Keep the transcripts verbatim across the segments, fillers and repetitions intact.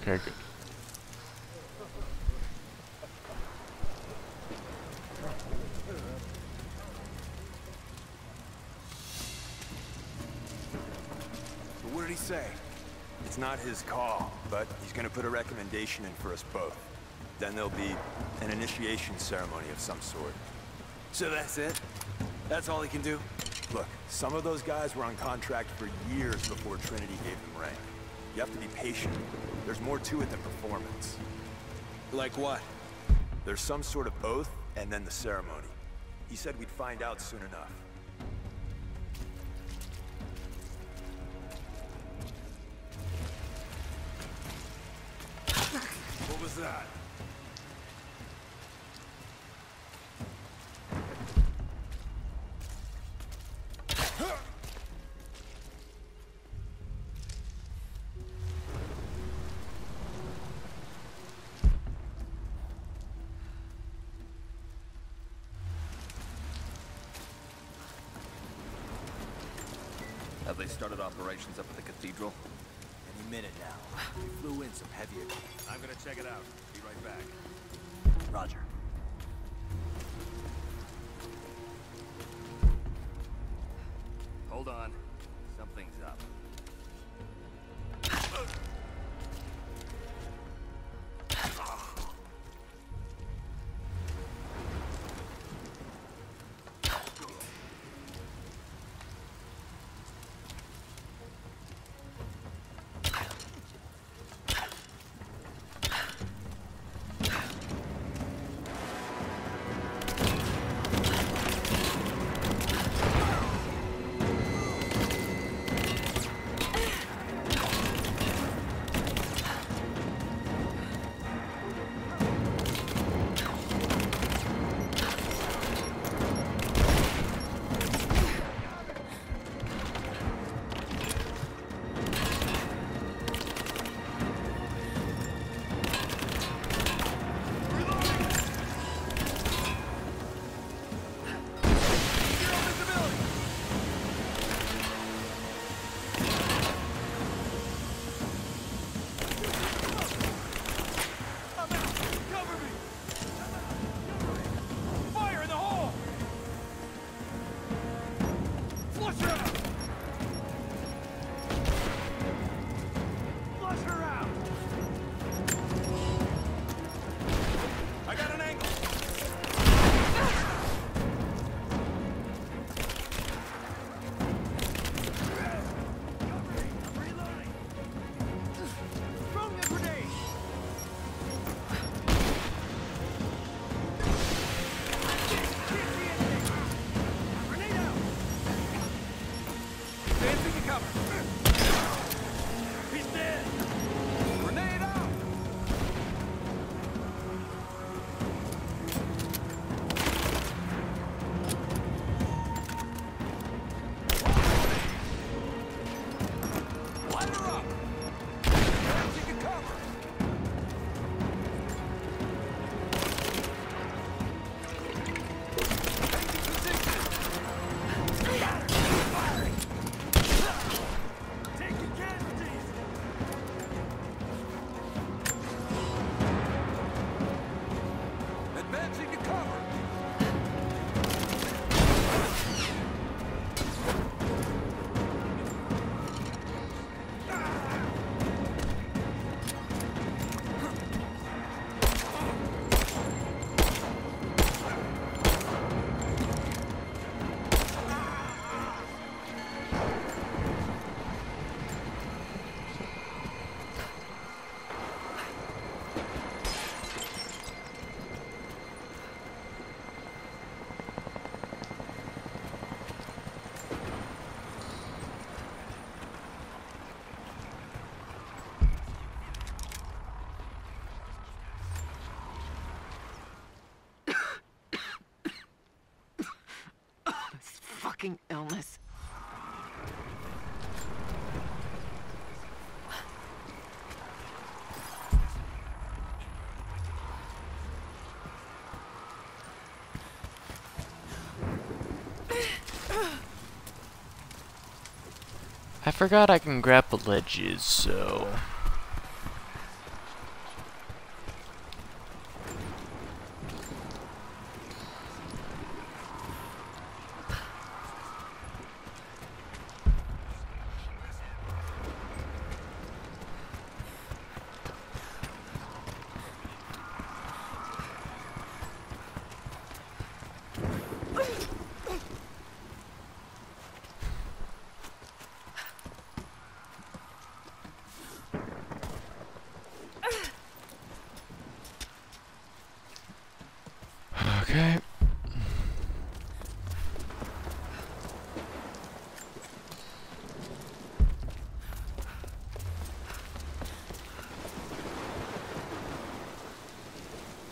Okay, good. So what did he say? It's not his call, but he's gonna put a recommendation in for us both. Then there'll be an initiation ceremony of some sort. So that's it? That's all he can do? Look, some of those guys were on contract for years before Trinity gave them rank. You have to be patient. There's more to it than performance. Like what? There's some sort of oath, and then the ceremony. He said we'd find out soon enough. What was that? Have they started operations up at the cathedral? Any minute now. We flew in some heavy equipment. I'm gonna check it out. Be right back. Roger. Hold on. Something's up. Fucking illness. I forgot I can grapple ledges, so...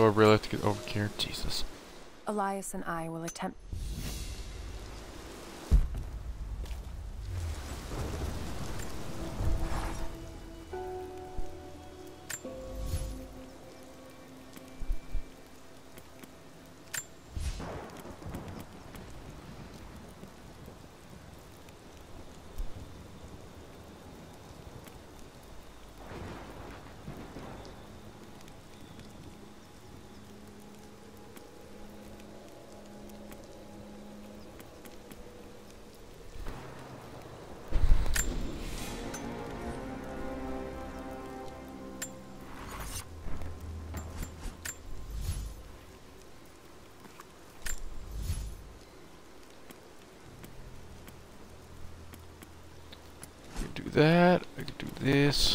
Do I really have to get over here? Jesus. Elias and I will attempt. Do that. I can do this.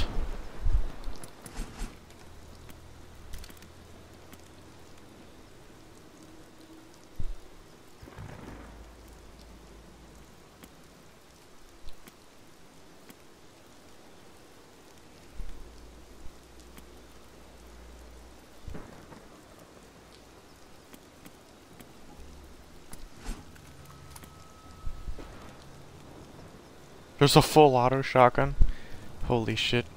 There's a full auto shotgun. Holy shit.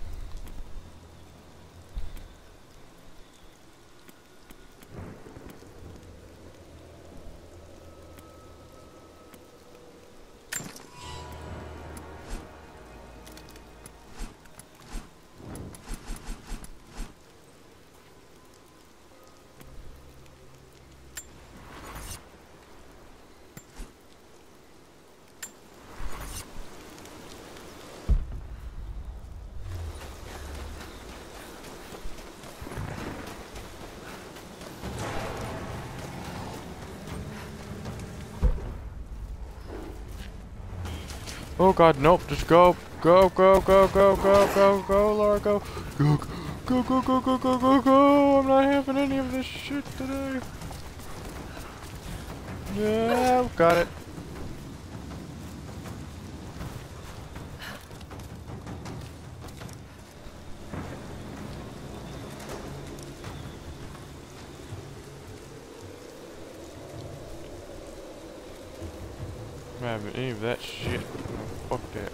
Oh god, nope, just go, go, go, go, go, go, go, go, Laura, go, go, go, go, go, go, go, go, go, I'm not having any of this shit today. Yeah, got it. I'm not having any of that shit. Oh, fuck that.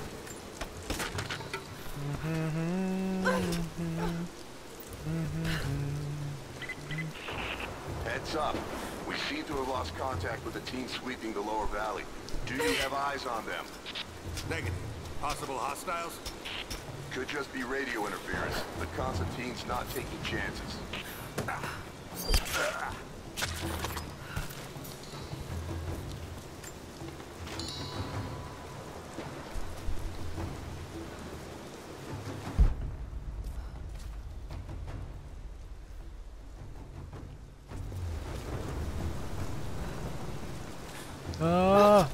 Heads up. We seem to have lost contact with the team sweeping the lower valley. Do you have eyes on them? Negative. Possible hostiles? Could just be radio interference, but Constantine's not taking chances. Ah.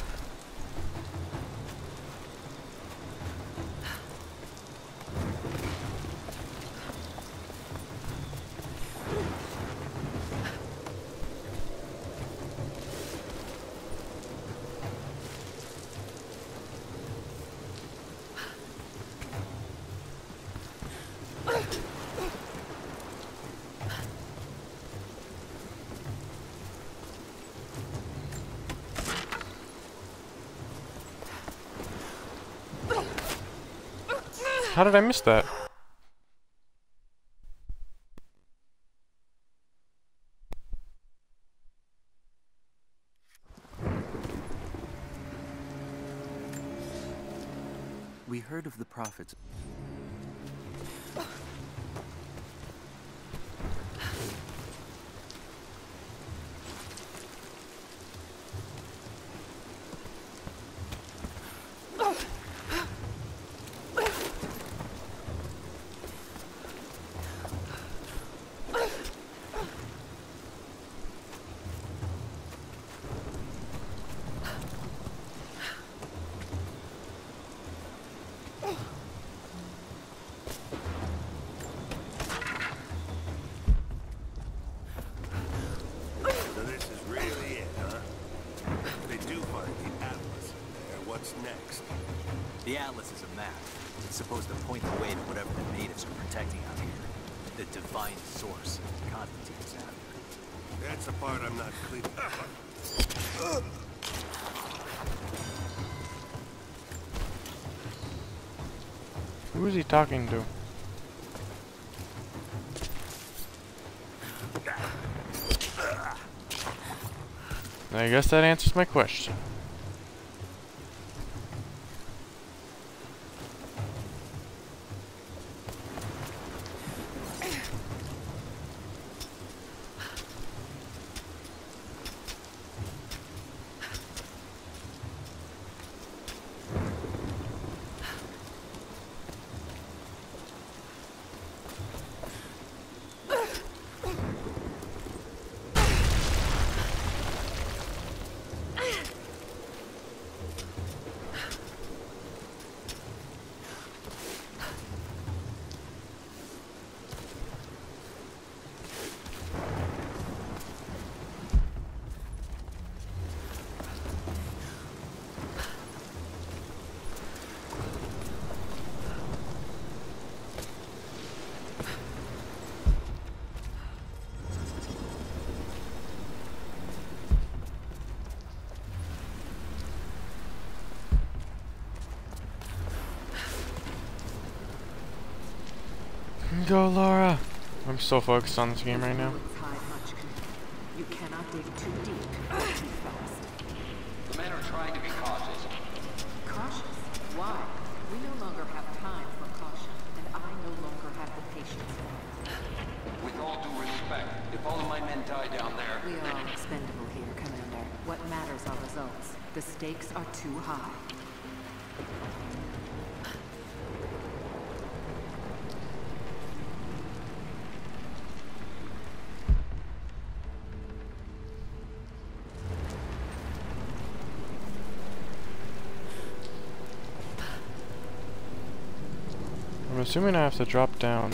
How did I miss that? We heard of the prophets. The Atlas is a map. It's supposed to point the way to whatever the natives are protecting out here. The divine source. Constantine's after. That's the part I'm not clear. Who is he talking to? I guess that answers my question. Go, Laura! I'm so focused on this game right now. You cannot dig too deep or too fast. The men are trying to be cautious. Cautious? Why? We no longer have time for caution, and I no longer have the patience for it. With all due respect, if all of my men die down there... We are all expendable here, Commander. What matters are results. The stakes are too high. I'm assuming I have to drop down.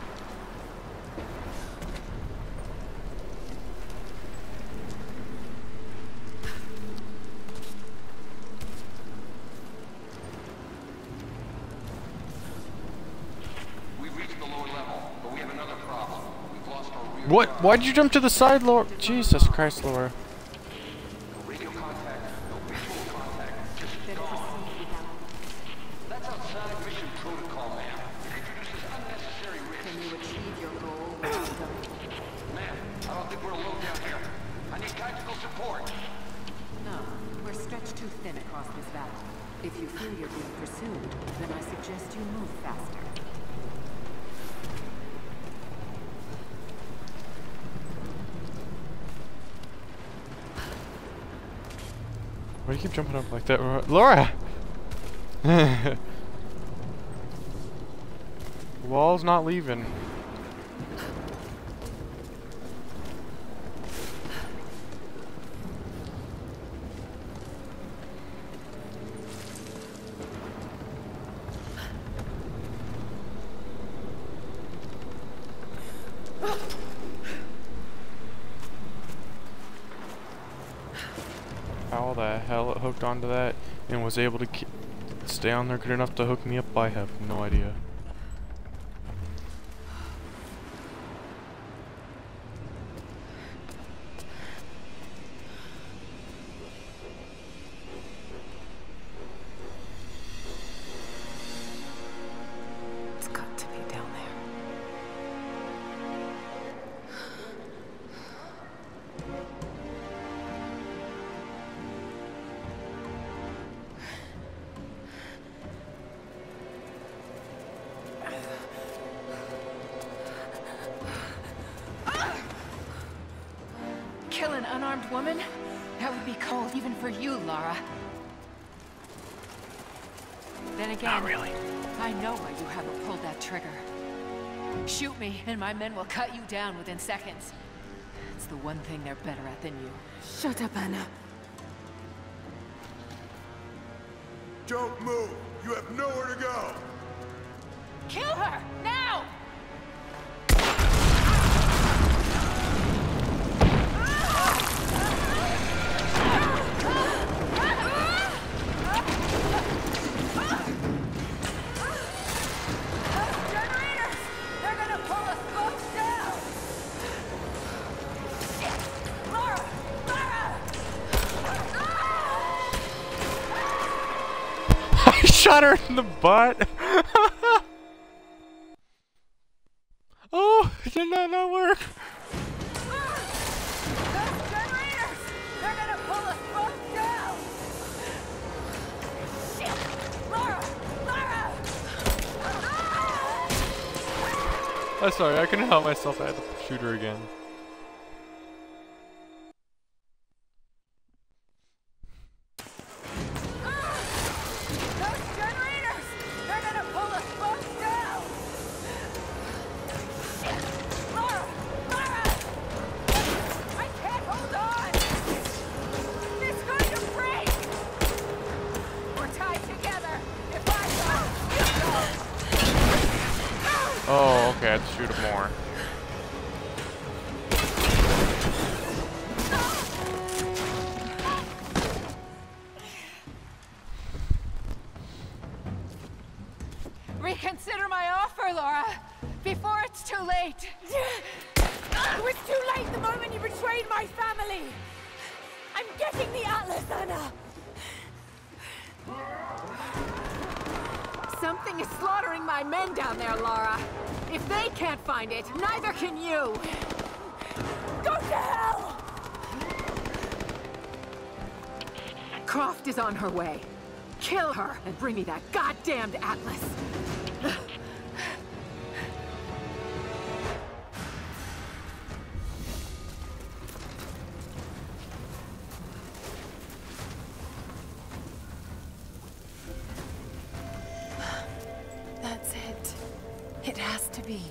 We've reached the lower level, but we have another problem. We've lost our rear What? guard. Why'd you jump to the side, Laura? Jesus Christ, Laura. No radio contact, no visual contact, just Then gone. proceed without... That's outside mission protocol, ma'am. It introduces unnecessary risks. Can you achieve your goal without them? Ma'am, I don't think we're alone down here. I need tactical support. No, we're stretched too thin across this valley. If you feel you're being pursued, then I suggest you move faster. Why do you keep jumping up like that, Laura? Wall's not leaving. How the hell it hooked onto that and was able to ke stay on there good enough to hook me up, I have no idea. It's got to be down there. Kill an unarmed woman? That would be cold even for you, Lara. Then again, Not really. I know why you haven't pulled that trigger. Shoot me, and my men will cut you down within seconds. It's the one thing they're better at than you. Shut up, Anna. Don't move! You have nowhere to go! Kill her! Now! Generators! They're gonna pull us both shot her in the butt. Oh, did that not work? Those generators! They're gonna pull us both down! Shit! Lara! Lara! Oh, sorry, I couldn't help myself. I had to shoot her again. Those generators! They're gonna pull us both down! Shit! Lara! Lara! I can't hold on! It's going to break! We're tied together! If I go, you go! Oh, okay, I had to shoot him more. Reconsider my offer, Laura, before it's too late. It was too late the moment you betrayed my family. I'm getting the Atlas, Anna. Something is slaughtering my men down there, Laura. If they can't find it, neither can you. Go to hell! Croft is on her way. Kill her and bring me that goddamned Atlas. That's it. It has to be.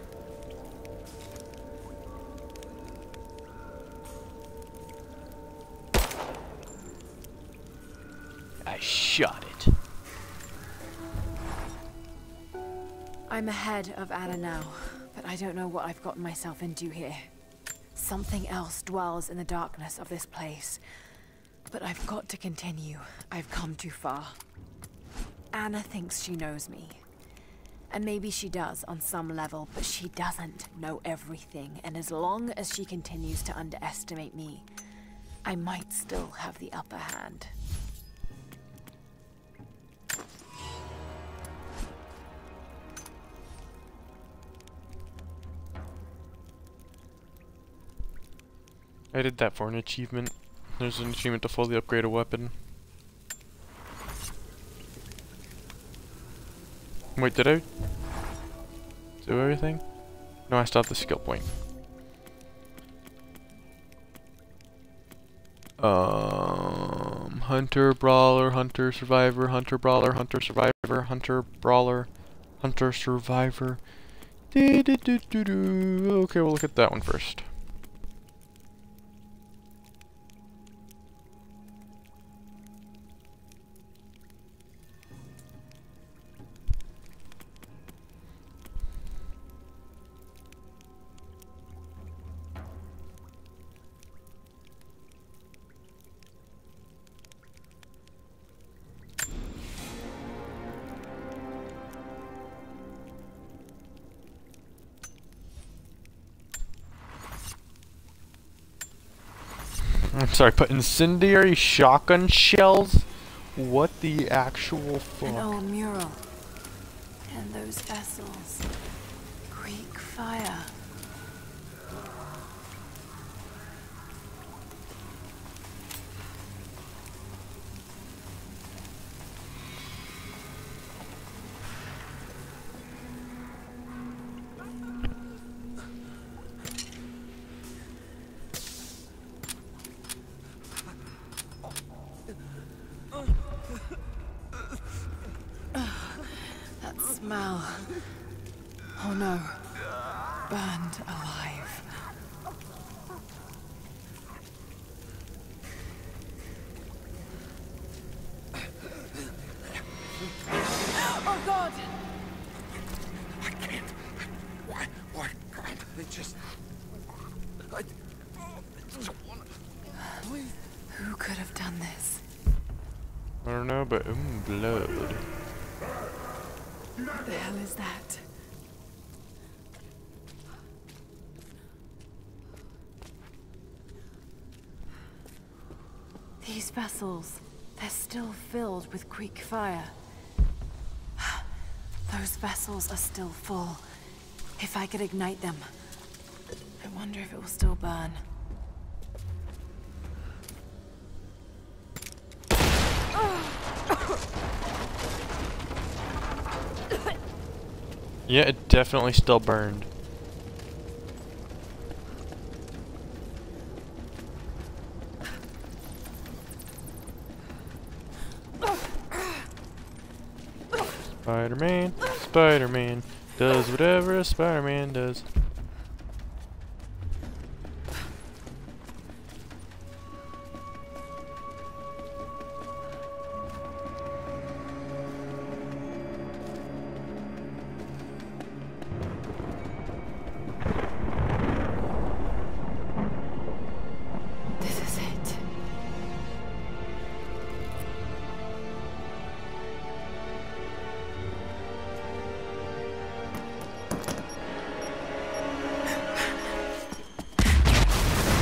I shot it. I'm ahead of Anna now, but I don't know what I've gotten myself into here. Something else dwells in the darkness of this place. But I've got to continue. I've come too far. Anna thinks she knows me. And maybe she does on some level, but she doesn't know everything. And as long as she continues to underestimate me, I might still have the upper hand. I did that for an achievement. There's an achievement to fully upgrade a weapon. Wait, did I do everything? No, I stopped the skill point. Um, Hunter, Brawler, Hunter, Survivor, Hunter, Brawler, Hunter, Survivor, Hunter, Brawler, Hunter, Survivor. Do, do, do, do, do. Okay, we'll look at that one first. I'm sorry, but incendiary shotgun shells? What the actual fuck? An old mural. And those vessels. Greek fire. Smell. Oh no. Burned alive. Oh God! I can't. Why? Why can't they just... I... I don't want to... Please. Who could have done this? I don't know, but mm, blood. What the hell is that? These vessels, they're still filled with Greek fire. Those vessels are still full. If I could ignite them, I wonder if it will still burn. Yeah, it definitely still burned. Spider-Man, Spider-Man, does whatever a Spider-Man does. This is it.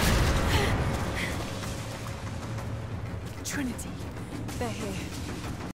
Trinity, they're here.